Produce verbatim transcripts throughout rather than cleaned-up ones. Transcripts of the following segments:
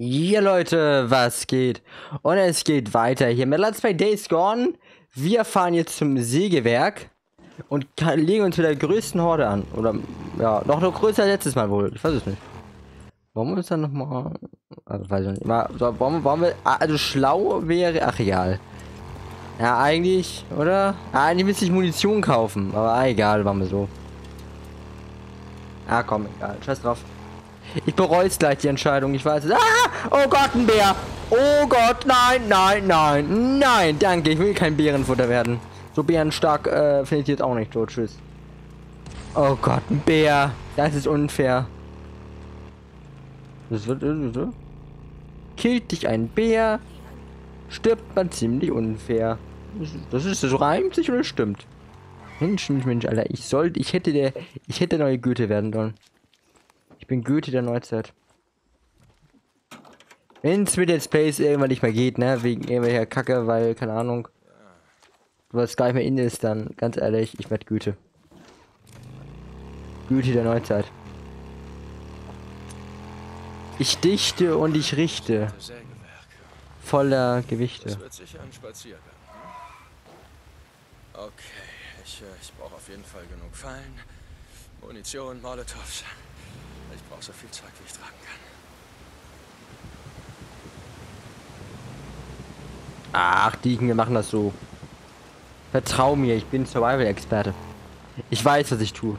Ja Leute, was geht? Und es geht weiter hier mit Let's Play Days Gone. Wir fahren jetzt zum Sägewerk und legen uns mit der größten Horde an. Oder, ja, noch noch größer als letztes Mal wohl. Ich weiß es nicht. Warum ist dann nochmal... Also, weiß ich nicht. Mal, so, warum, warum wir... Also, schlau wäre... Ach, egal. Ja, eigentlich, oder? Ah, eigentlich müsste ich Munition kaufen. Aber ah, egal, machen wir so. Ah, komm, egal. Scheiß drauf. Ich bereue es gleich, die Entscheidung. Ich weiß es. Ah! Oh Gott, ein Bär! Oh Gott, nein, nein, nein, nein, danke. Ich will kein Bärenfutter werden. So bärenstark äh, finde ich jetzt auch nicht tot. Tschüss. Oh Gott, ein Bär. Das ist unfair. Das wird so. Killt dich ein Bär, stirbt man ziemlich unfair. Das ist, das reimt sich oder stimmt? Mensch, Mensch, Mensch, Alter. Ich sollte, ich hätte der, ich hätte der neue Goethe werden sollen. Ich bin Goethe der Neuzeit. Wenn es mit Let's Plays irgendwann nicht mehr geht, ne? Wegen irgendwelcher Kacke, weil, keine Ahnung, was gar nicht mehr in ist, dann, ganz ehrlich, ich werde Goethe. Goethe der Neuzeit. Ich dichte und ich richte. Voller Gewichte. Das wird sicher ein Spaziergang. Okay, ich, ich brauche auf jeden Fall genug Fallen, Munition, Molotovs. Ich brauche so viel Zeug, wie ich tragen kann. Ach, die, wir machen das so. Vertrau mir, ich bin Survival-Experte. Ich weiß, was ich tue.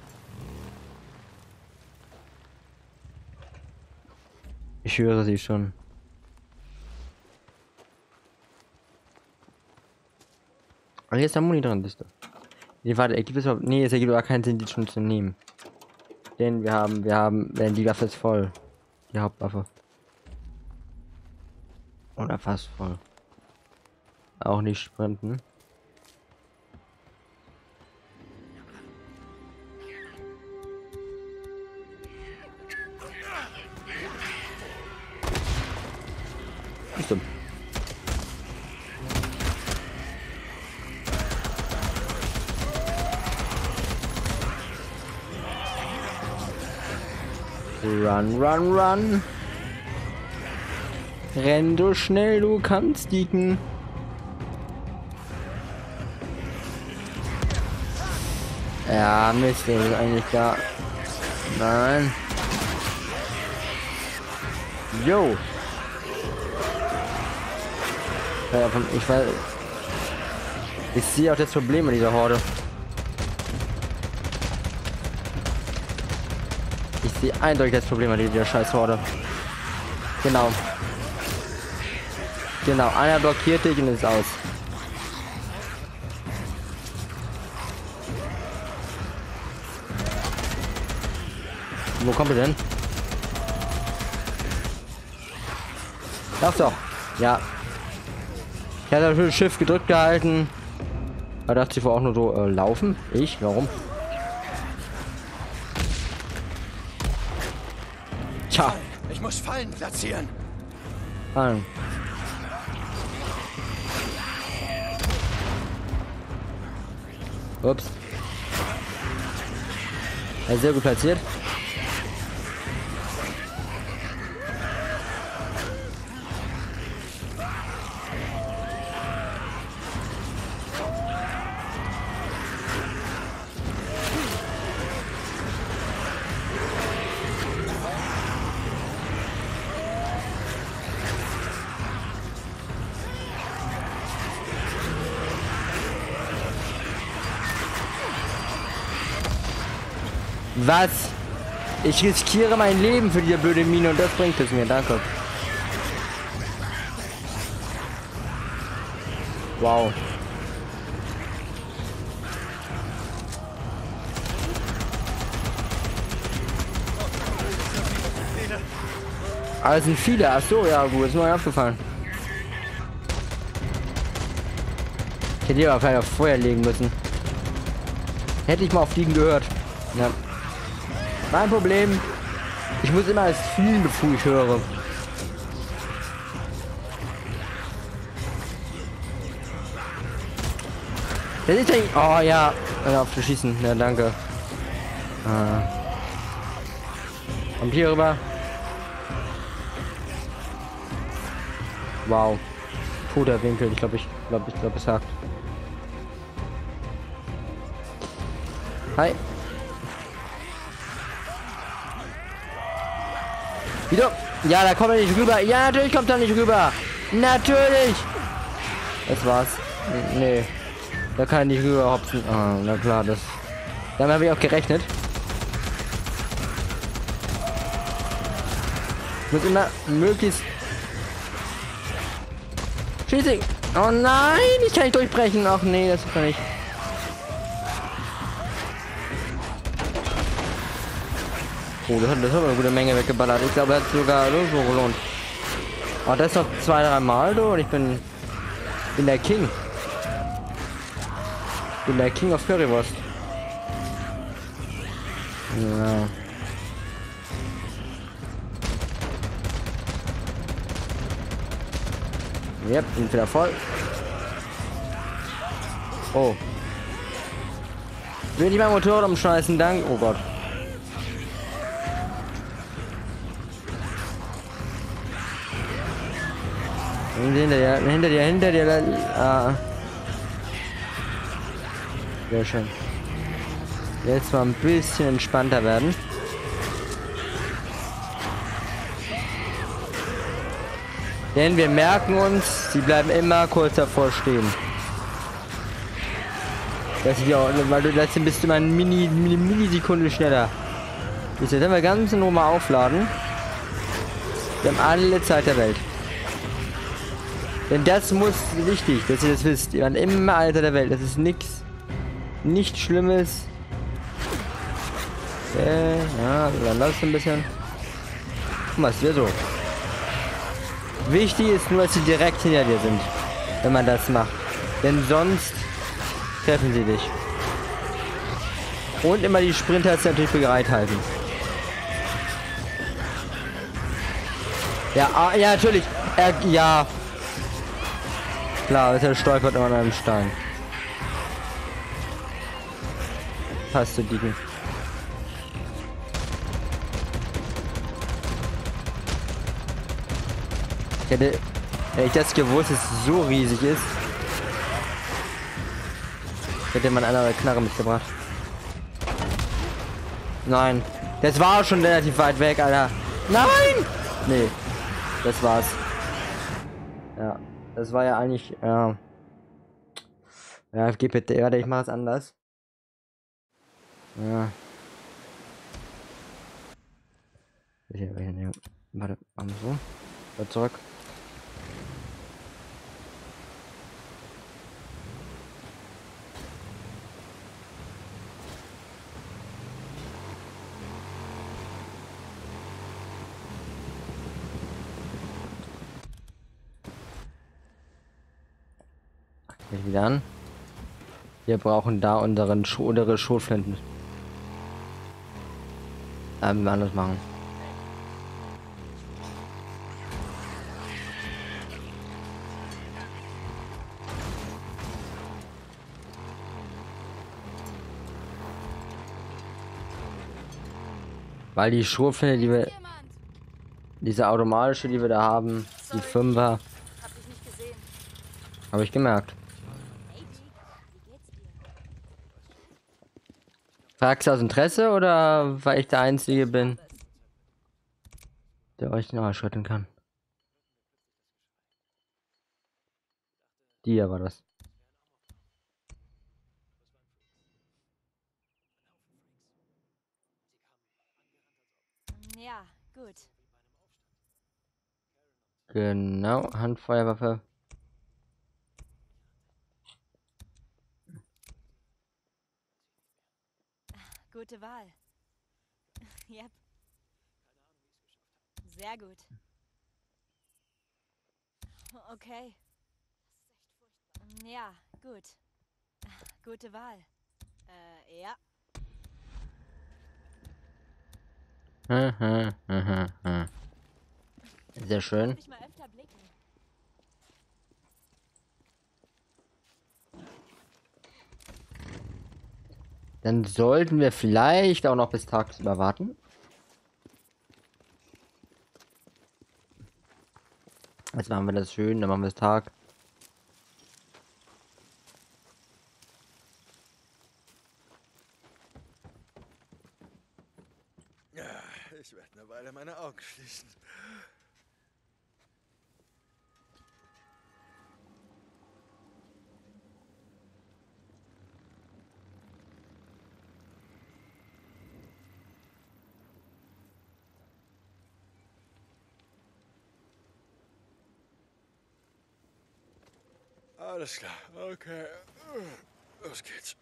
Ich höre sie schon. Aber hier ist der Muni dran, siehst du. Nee, warte, ergibt es überhaupt... Nee, es ergibt aber keinen Sinn, die schon zu nehmen. Denn wir haben, wir haben, wenn die Waffe ist voll. Die Hauptwaffe. Oder fast voll. Auch nicht sprinten. Stimmt. Run, run, run. Renn so schnell du kannst, Dieken. Ja, Mist, das ist eigentlich da. Nein. Jo. Ja, ich weiß. Ich sehe auch das Problem in dieser Horde. Ich sehe eindeutig das Problem an dieser scheiß Horde. Genau. Genau, einer blockiert dich und ist aus. Wo kommt er denn? Ach so. Ja. Ich hatte das Schiff gedrückt gehalten. Da dachte ich wohl auch nur so, äh, laufen. Ich? Warum? Tja. Ich muss Fallen platzieren. Fallen. Ups. Ja, sehr gut platziert. Was? Ich riskiere mein Leben für die blöde Mine und das bringt es mir. Danke. Wow. Aber es sind viele. Ach so, ja gut, ist mir aufgefallen. Ich hätte aber vielleicht auf Feuer legen müssen. Hätte ich mal auf Fliegen gehört. Ja. Mein Problem, ich muss immer als viel, bevor ich höre. Das ist eigentlich... Oh ja, hör auf zu schießen. Ja, danke. Ah. Kommt hier rüber. Wow. Toter Winkel. Ich glaube, ich glaube, ich glaube, es hakt. Hi. Wieder. Ja, da kommt er nicht rüber. Ja, natürlich kommt er nicht rüber. Natürlich. Das war's. Nee. Da kann er nicht rüber hopsen. Ah, na klar, das. Damit habe ich auch gerechnet. Muss immer möglichst. Schieße. Oh nein, ich kann nicht durchbrechen. Ach nee, das kann ich. Oh, das hat, das hat eine gute Menge weggeballert. Ich glaube, er hat sogar so gelohnt. Oh, das noch zwei, drei Mal, du. Und ich bin, bin der King. Bin der King of Currywurst. Ja. Yep, bin wieder voll. Oh. Will ich mein Motorrad umschmeißen, dank. Oh Gott. Hinter dir, hinter dir, hinter dir. Ah. Sehr schön. Jetzt mal ein bisschen entspannter werden. Denn wir merken uns, sie bleiben immer kurz davor stehen. Das ist ja auch, weil du das bist immer eine Mini, Mini, Millisekunde schneller. Jetzt werden wir ganz normal aufladen. Wir haben alle Zeit der Welt. Denn das muss wichtig, dass ihr das wisst. Wir haben immer alle Zeit der Welt. Das ist nichts, nichts Schlimmes. Okay, ja, dann lass es ein bisschen. Guck mal, es wäre so. Wichtig ist nur, dass sie direkt hinter dir sind, wenn man das macht. Denn sonst treffen sie dich. Und immer die Sprinter natürlich bereit halten. Ja, ah, ja, natürlich. Er, ja. Klar, er stolpert immer an einem Stein. Passt zu Dicken. Ich hätte, hätte ich das gewusst, dass es so riesig ist, hätte man eine Knarre mitgebracht. Nein, das war schon relativ weit weg, Alter. Nein! Nee, das war's. Ja, das war ja eigentlich, ja. Ja, geh bitte, warte, ich mach es anders. Ja. Warte, machen wir so. Wieder zurück. Geht wieder an. Wir brauchen da unseren Sch unsere Schrotflinten. Ähm, wir anders machen. Weil die Schrotflinte, die wir, diese automatische, die wir da haben, die Fünfer, habe ich gemerkt. Fragst du aus Interesse oder weil ich der Einzige bin, der euch noch erschüttern kann? Die war das. Ja, gut. Genau, Handfeuerwaffe. Gute Wahl. Yep. Sehr gut. Okay. Ja, gut. Gute Wahl. Äh, ja. Sehr schön. Muss ich mal öfter blicken. Dann sollten wir vielleicht auch noch bis tagsüber warten. Jetzt machen wir das schön, dann machen wir es Tag. Ja, ich werde eine Weile meine Augen schließen. Alles klar, okay. Los geht's.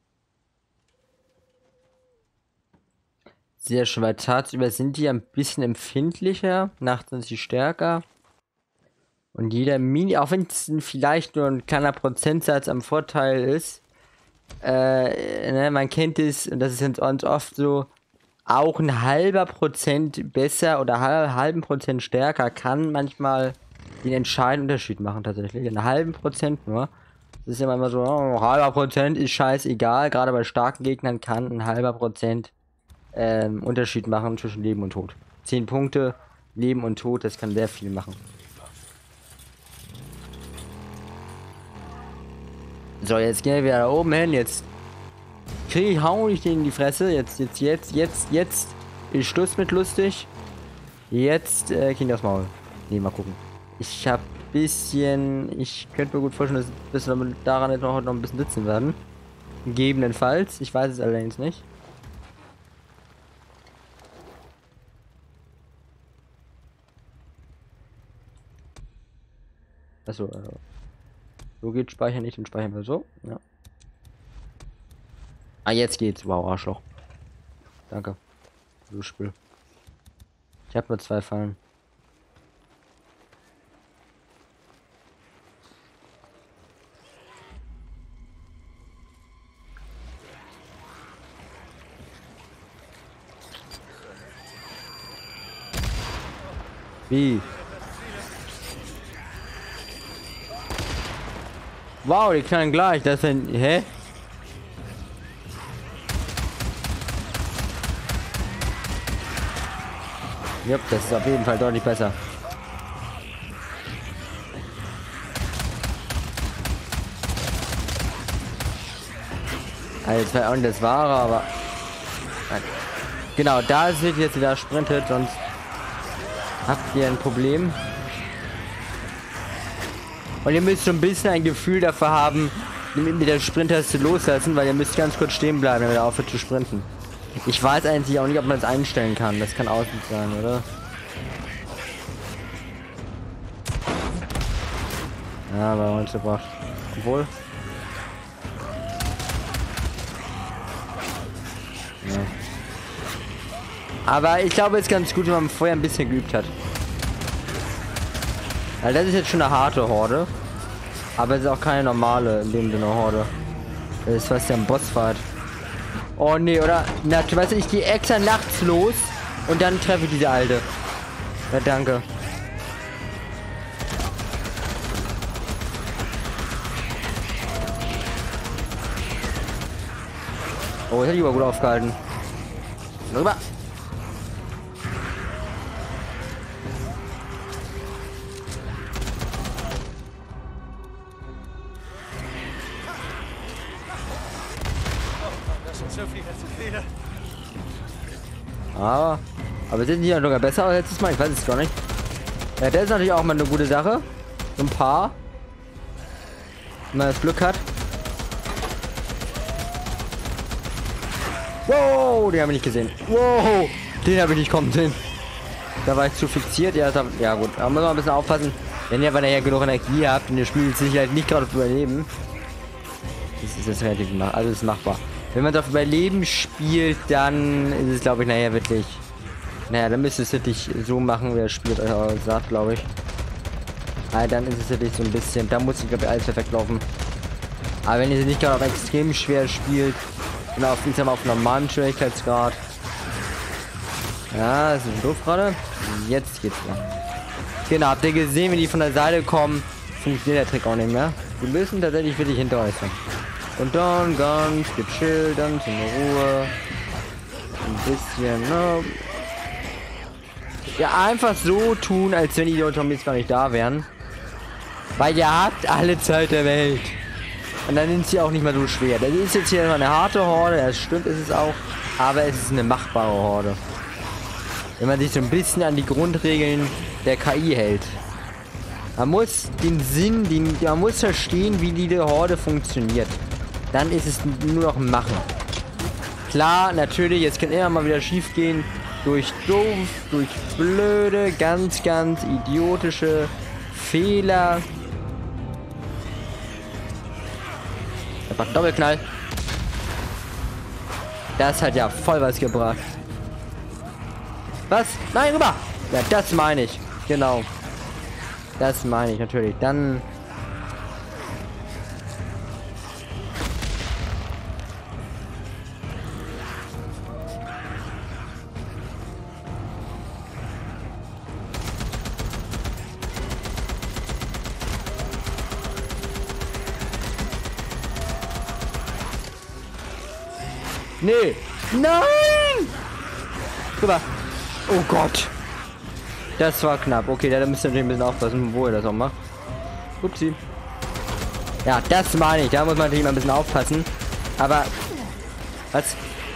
Sehr schön, weil tagsüber sind die ein bisschen empfindlicher, nachts sind sie stärker. Und jeder Mini, auch wenn es vielleicht nur ein kleiner Prozentsatz am Vorteil ist, äh, ne, man kennt es, und das ist ganz ganz oft so, auch ein halber Prozent besser oder halb, halben Prozent stärker kann manchmal den entscheidenden Unterschied machen tatsächlich. Einen halben Prozent nur. Das ist ja immer so, oh, halber Prozent ist scheißegal. Gerade bei starken Gegnern kann ein halber Prozent ähm, Unterschied machen zwischen Leben und Tod. Zehn Punkte, Leben und Tod, das kann sehr viel machen. So, jetzt gehen wir wieder da oben hin. Jetzt kriege ich, hau ich den in die Fresse. Jetzt, jetzt, jetzt, jetzt, jetzt ist Schluss mit lustig. Jetzt äh, krieg ich das Maul. Nee, mal gucken. Ich hab bisschen, ich könnte mir gut vorstellen, dass wir daran jetzt noch, noch ein bisschen sitzen werden. Gegebenenfalls. Ich weiß es allerdings nicht. Achso, äh, so geht Speichern nicht, den speichern wir so. Ja. Ah, jetzt geht's. Wow, Arschloch. Danke. Du Spiel. Ich habe nur zwei Fallen. Wie? Wow, die knallen gleich. Das sind. Hä? Jupp, das ist auf jeden Fall deutlich besser. Also, das war auch nicht das Wahre, aber. Nein. Genau, da sind jetzt wieder sprintet, sonst habt ihr ein Problem. Und ihr müsst schon ein bisschen ein Gefühl dafür haben, mit der Sprinttaste loslassen, weil ihr müsst ganz kurz stehen bleiben, wenn ihr aufhört zu sprinten. Ich weiß eigentlich auch nicht, ob man das einstellen kann. Das kann auch nicht sein, oder? Ja, bei uns gebracht. Obwohl. Ja. Aber ich glaube, es ist ganz gut, wenn man vorher ein bisschen geübt hat. Weil das ist jetzt schon eine harte Horde. Aber es ist auch keine normale, in dem Sinne Horde. Das ist fast ja ein Bossfight. Oh nee, oder? Na, du weißt, ich gehe extra nachts los und dann treffe ich diese alte. Ja, danke. Oh, das hätte ich aber gut aufgehalten. Rüber. Aber, aber sind die ja sogar besser als letztes Mal? Ich weiß es gar nicht. Ja, der ist natürlich auch mal eine gute Sache. So ein paar. Wenn man das Glück hat. Wow, den habe ich nicht gesehen. Wow, den habe ich nicht kommen sehen. Da war ich zu fixiert. Ja, da, ja gut, da muss man ein bisschen aufpassen. Wenn ihr, wenn ihr ja genug Energie habt und ihr spielt sicherlich nicht gerade auf Überleben. Das ist jetzt relativ machbar. Also ist machbar. Wenn man auf Überleben spielt, dann ist es, glaube ich, nachher wirklich. Naja, dann müsst ihr es wirklich so machen, wie er spielt euch auch sagt, glaube ich. Aber dann ist es wirklich so ein bisschen. Da muss ich, glaube ich, alles perfekt laufen. Aber wenn ihr sie nicht gerade auf extrem schwer spielt, und auf, ich sag mal, auf normalem Schwierigkeitsgrad. Ja, das ist doof gerade. Jetzt geht's wieder. Genau, habt ihr gesehen, wenn die von der Seite kommen, funktioniert der Trick auch nicht mehr. Die müssen tatsächlich wirklich hinter euch sein. Und dann ganz gechillt, ganz in Ruhe. Ein bisschen, ne? Ja, einfach so tun, als wenn die Zombies gar nicht da wären. Weil ihr habt alle Zeit der Welt. Und dann sind sie auch nicht mehr so schwer. Das ist jetzt hier eine harte Horde, das stimmt, ist es auch. Aber es ist eine machbare Horde. Wenn man sich so ein bisschen an die Grundregeln der K I hält. Man muss den Sinn, den, man muss verstehen, wie die Horde funktioniert. Dann ist es nur noch machen. Klar, natürlich, es kann immer mal wieder schief gehen. Durch doof, durch blöde, ganz, ganz idiotische Fehler. Einfach Doppelknall. Das hat ja voll was gebracht. Was? Nein, rüber! Ja, das meine ich. Genau. Das meine ich natürlich. Dann... Nee. Nein! Rüber. Oh Gott. Das war knapp. Okay, da müsst ihr natürlich ein bisschen aufpassen, wo ihr das auch macht. Upsi. Ja, das meine ich. Da muss man natürlich mal ein bisschen aufpassen. Aber... Was?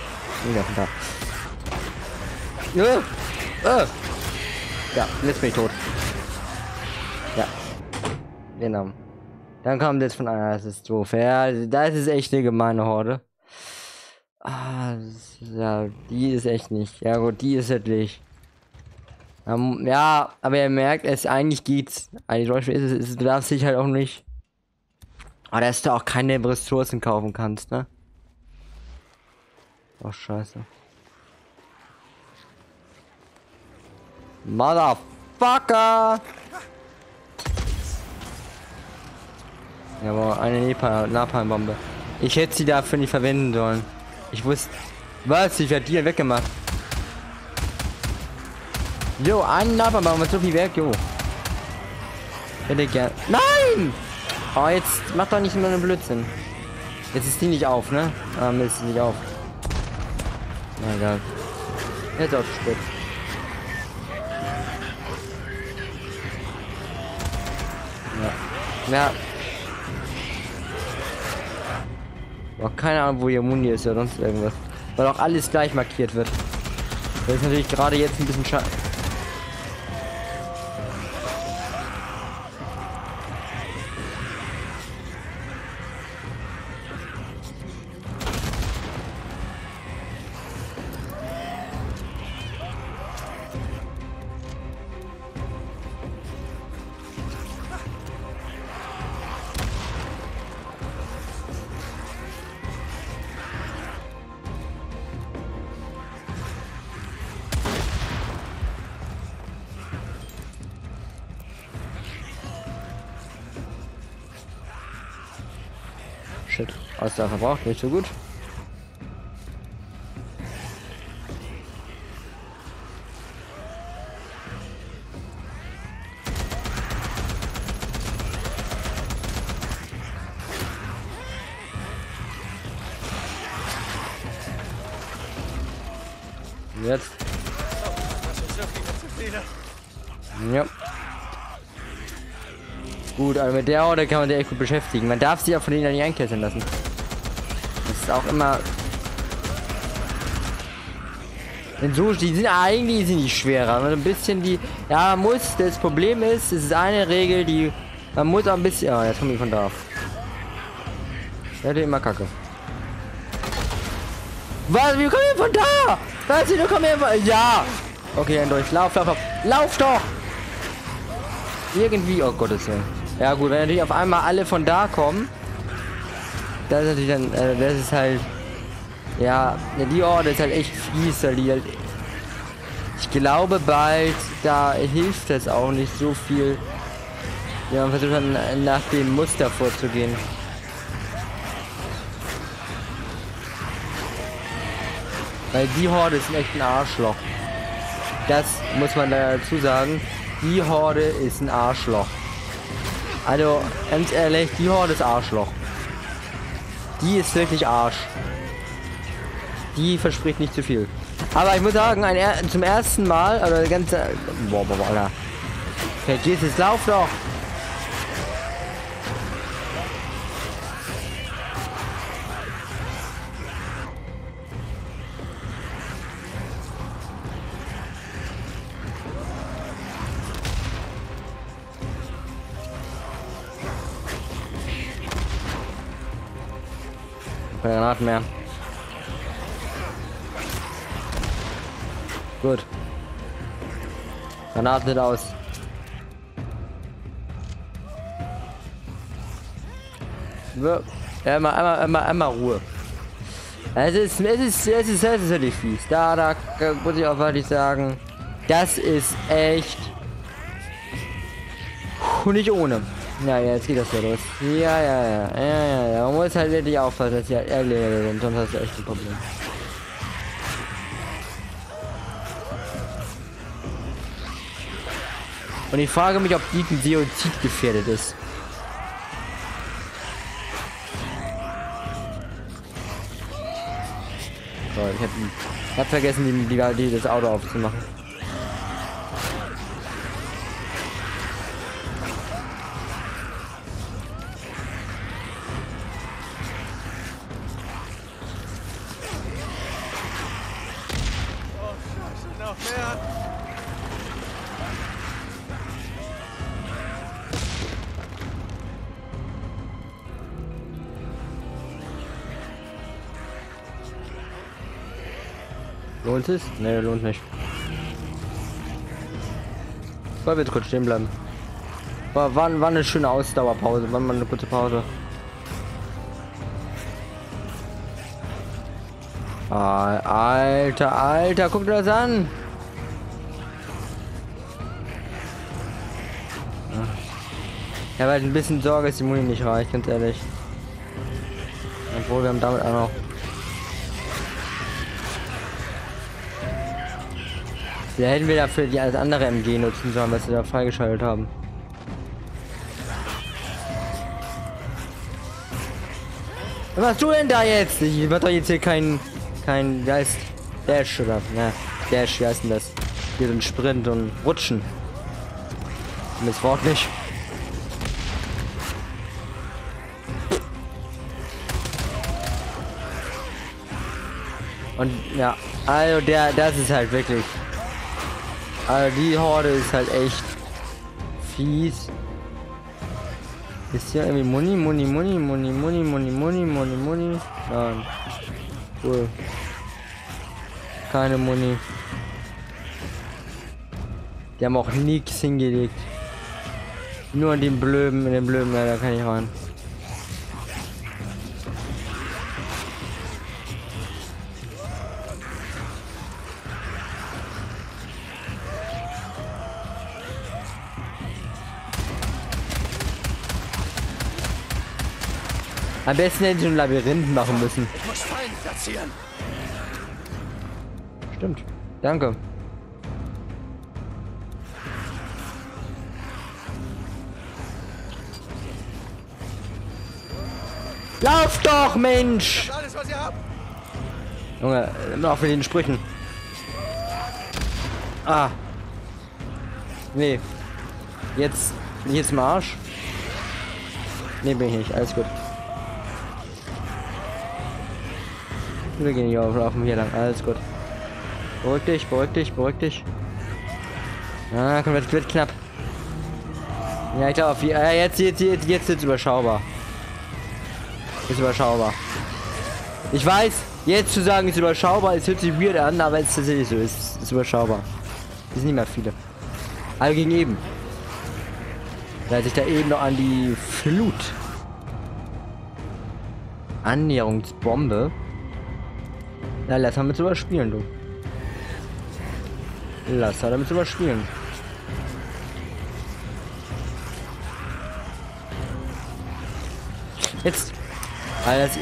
Ja, äh, äh. Ja, jetzt bin ich tot. Ja. Genau. Dann kommt jetzt von einer. Das ist doof. Ja, das ist echt eine gemeine Horde. Ah, ja, die ist echt nicht. Ja gut, die ist wirklich. Um, ja, aber ihr merkt, es eigentlich geht's. Eigentlich ist es, es darf sich halt auch nicht. Aber dass du auch keine Ressourcen kaufen kannst, ne? Oh scheiße. Motherfucker! Ja, aber eine Napalmbombe. Ich hätte sie dafür nicht verwenden sollen. Ich wusste... Was? Ich werde die weggemacht. Jo, einen Napalmbombe mit so viel Werk, jo. Hätte gern... Nein! Oh, jetzt macht doch nicht immer einen Blödsinn. Jetzt ist die nicht auf, ne? Ah, Mist, ist nicht auf. Na egal. Jetzt auch zu spät. Ja. Ja. Boah, keine Ahnung, wo ihr Muni ist oder sonst irgendwas. Weil auch alles gleich markiert wird. Das ist natürlich gerade jetzt ein bisschen schade. Shit, Ausdauer verbraucht, nicht so gut. Jetzt. Ja. Gut, aber mit der Horde kann man sich echt gut beschäftigen. Man darf sich auch von denen nicht einkesseln lassen. Das ist auch immer... Denn so, die sind eigentlich sind die schwerer. Also ein bisschen die... Ja, man muss... Das Problem ist, es ist eine Regel, die... Man muss auch ein bisschen... Ja, jetzt komme ich von da. Werde immer kacke. Was? Wir kommen hier von da! Was? Wir kommen hier von... Ja! Okay, dann durch. Lauf, lauf, lauf. Lauf doch! Irgendwie... Oh Gottes Willen. Ja gut, wenn natürlich auf einmal alle von da kommen, das ist natürlich dann, äh, das ist halt, ja, die Horde ist halt echt fies, weil die halt, ich glaube bald, da hilft es auch nicht so viel, ja, man versucht dann nach dem Muster vorzugehen. Weil die Horde ist echt ein Arschloch. Das muss man dazu sagen, die Horde ist ein Arschloch. Also, ganz ehrlich, die Horde ist Arschloch. Die ist wirklich Arsch. Die verspricht nicht zu viel. Aber ich muss sagen, ein, er zum ersten Mal, oder die ganze... Boah, boah, boah, Alter. Okay, geht's jetzt, lauf doch. Keine Granaten mehr. Gut. Granaten sind aus. Ja, einmal, einmal, einmal, einmal Ruhe. Es ist, es ist, es ist, es ist wirklich fies. Da, da muss ich auch wirklich sagen, das ist echt Puh, nicht ohne. Ja, ja, jetzt geht das ja los. Ja, ja, ja, ja, ja, ja. Man muss halt wirklich aufpassen, dass sie halt Erleger sind, sonst hast du echt ein Problem. Und ich frage mich, ob die Biozid gefährdet ist. So, ich hab, ich hab vergessen, die, die, die das Auto aufzumachen. Lohnt es? Ne, lohnt nicht. Soll jetzt kurz stehen bleiben. War, war, war eine schöne Ausdauerpause. War mal eine kurze Pause. Ah, Alter, Alter, guck dir das an. Ich habe halt ein bisschen Sorge, dass die Muni nicht reicht, ganz ehrlich. Obwohl wir haben damit auch noch. Da hätten wir dafür die alles andere M G nutzen sollen, was wir da freigeschaltet haben. Was machst du denn da jetzt? Ich wird doch jetzt hier kein, kein, wie heißt Dash oder, ne, Dash, wie heißt denn das? Hier so ein Sprint und Rutschen. Das Wort nicht. Und ja, also der, das ist halt wirklich. Also die Horde ist halt echt fies. Ist hier irgendwie Muni, Muni, Muni, Muni, Muni, Muni, Muni, Muni, Muni. Nein. Cool. Keine Muni. Die haben auch nichts hingelegt. Nur in den Blöden, in den Blöden, ja, da kann ich rein. Am besten hätten sie ein Labyrinth machen müssen. Ich muss Fallen platzieren. Stimmt. Danke. Lauf doch, Mensch! Alles, was ihr habt. Junge, immer auch mit den Sprüchen. Ah. Nee. Jetzt. Bin ich jetzt im Arsch? Nee, bin ich nicht. Alles gut. Wir gehen hier auf, laufen hier lang. Alles gut. Beruhig dich, beruhig dich, beruhig dich. Ah, komm, das wird knapp. Ja, ich glaube, ja, jetzt, jetzt, jetzt, jetzt ist es überschaubar. Ist überschaubar. Ich weiß, jetzt zu sagen, ist überschaubar, es hört sich weird an, aber es ist tatsächlich so, es ist, ist überschaubar. Es sind nicht mehr viele. Also gegen eben. Weil sich da eben noch an die Flut. Annäherungsbombe. Na, lass damit überspielen, du. Lass damit überspielen. Jetzt. Alles.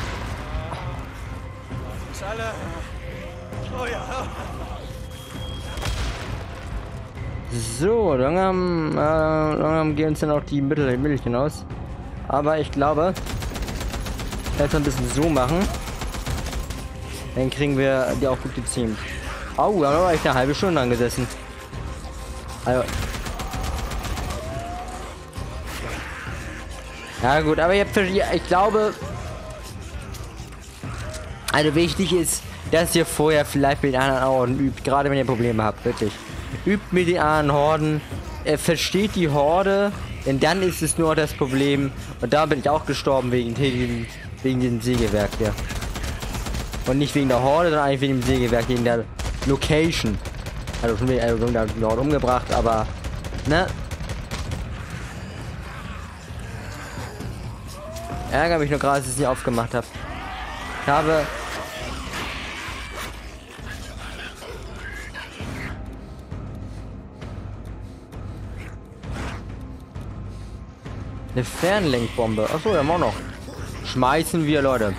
Alle. Oh ja. So, langsam, äh, langsam gehen uns dann auch die Mittel, Mittelchen aus. Aber ich glaube, jetzt ein bisschen so machen. Dann kriegen wir die auch gut gezähmt. Oh, da haben wir echt eine halbe Stunde angesessen. Also. Ja gut, aber ihr habt, ich glaube, also wichtig ist, dass ihr vorher vielleicht mit den anderen Horden übt, gerade wenn ihr Probleme habt, wirklich. Übt mit den anderen Horden, äh, versteht die Horde, denn dann ist es nur das Problem. Und da bin ich auch gestorben wegen, wegen, wegen dem Sägewerk hier. Und nicht wegen der Horde, sondern eigentlich wegen dem Sägewerk, wegen der Location. Also schon wieder also, die Horde umgebracht, aber ne? Ärgere mich nur gerade, dass ich es nicht aufgemacht habe. Ich habe eine Fernlenkbombe. Achso, ja, auch noch. Schmeißen wir, Leute.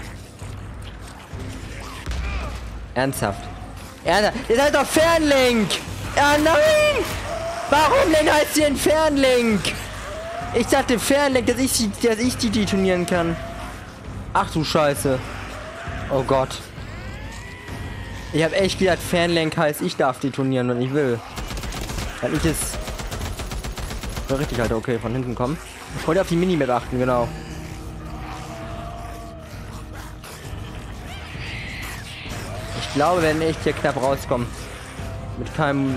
Ernsthaft. Ernsthaft. Ihr seid doch Fernlenk! Ja, nein! Warum denn heißt sie ein Fernlenk? Ich dachte Fernlenk, dass ich sie, dass ich die detonieren kann. Ach du Scheiße. Oh Gott. Ich habe echt gedacht, Fernlenk heißt, ich darf detonieren, wenn ich will. Weil ich es... So richtig, Alter, okay, von hinten kommen. Und auf die Minimap achten, genau. Ich glaube, wir werden echt hier knapp rauskommen. Mit keinem...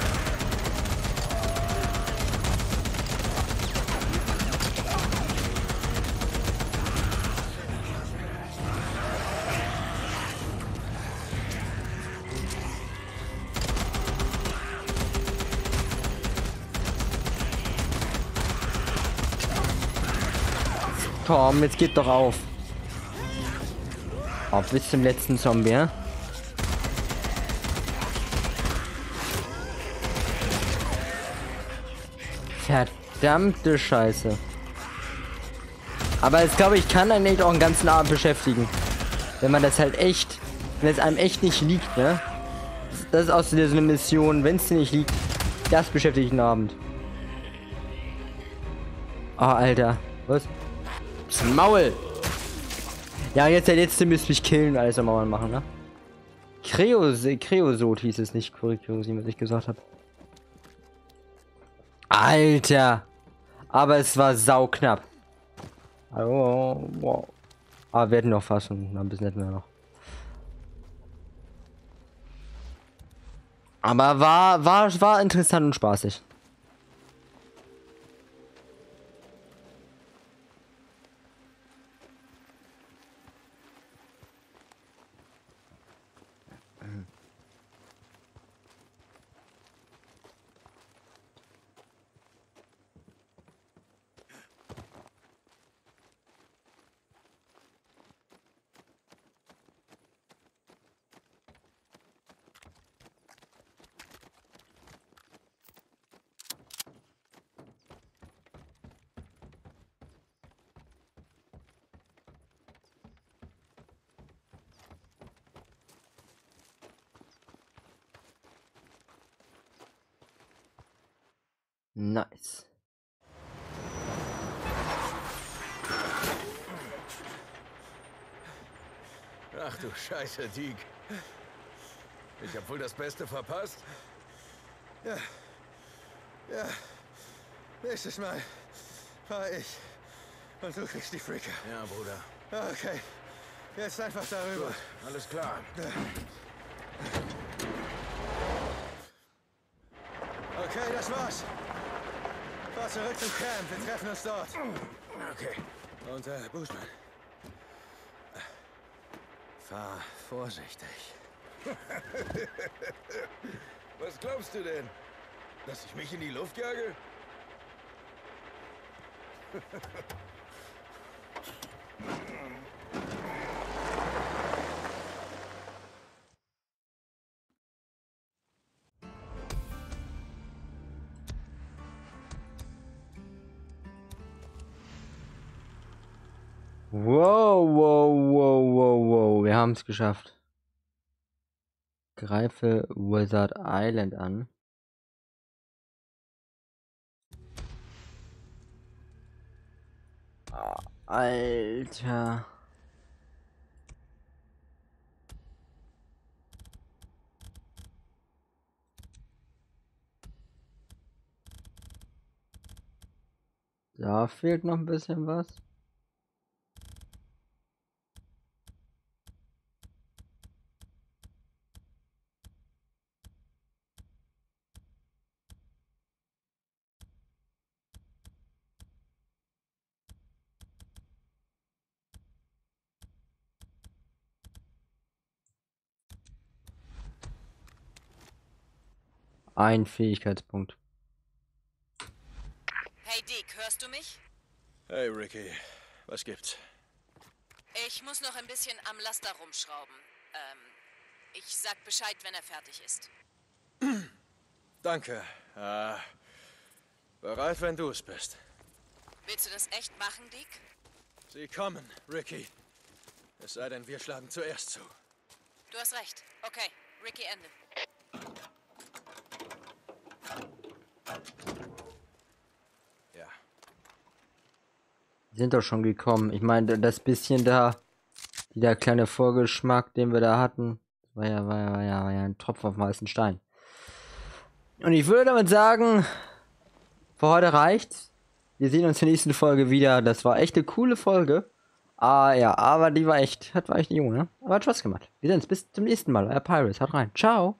Komm, jetzt geht doch auf. Auf bis zum letzten Zombie, ja? Verdammte Scheiße. Aber ich glaube, ich kann einen echt auch einen ganzen Abend beschäftigen. Wenn man das halt echt, wenn es einem echt nicht liegt, ne? Das ist auch so eine Mission, wenn es dir nicht liegt, das beschäftigt einen Abend. Oh, Alter. Was? Das Maul! Ja, jetzt der letzte müsste mich killen, alles am Mauern machen, ne? Kreos Kreosot hieß es nicht, Kuriosi, was ich gesagt habe. Alter! Aber es war sauknapp. Oh, wow. Aber wir hätten noch fast und ein bisschen hätten wir noch. Aber war, war, war interessant und spaßig. Nice. Ach du Scheiße, Deke. Ich hab wohl das Beste verpasst. Ja. Ja. Nächstes Mal fahr ich. Und du kriegst die Freaker. Ja, Bruder. Okay. Jetzt einfach darüber. Gut, alles klar. Okay, das war's. Fahr zurück zum Camp. Wir treffen uns dort. Okay. Und, äh, Bushman. Fahr vorsichtig. Was glaubst du denn? Dass ich mich in die Luft jage? Wow, wow, wow, wow, wow. Wir haben es geschafft. Greife Wizard Island an. Ah, Alter. Da fehlt noch ein bisschen was. Ein Fähigkeitspunkt. Hey Dick, hörst du mich? Hey Ricky, was gibt's? Ich muss noch ein bisschen am Laster rumschrauben. Ähm, ich sag Bescheid, wenn er fertig ist. Danke. Äh, bereit, wenn du es bist. Willst du das echt machen, Dick? Sie kommen, Ricky. Es sei denn, wir schlagen zuerst zu. Du hast recht. Okay, Ricky, Ende. Ja. Die sind doch schon gekommen. Ich meine, das bisschen da, dieser kleine Vorgeschmack, den wir da hatten, war ja, war ja, war ja, war ja ein Tropfen auf den heißen Stein. Und ich würde damit sagen, für heute reicht's. Wir sehen uns in der nächsten Folge wieder. Das war echt eine coole Folge. Ah ja, aber die war echt, hat war echt jung, ne? Aber hat Spaß gemacht. Wir sehen uns bis zum nächsten Mal. Euer Pirates, haut rein. Ciao.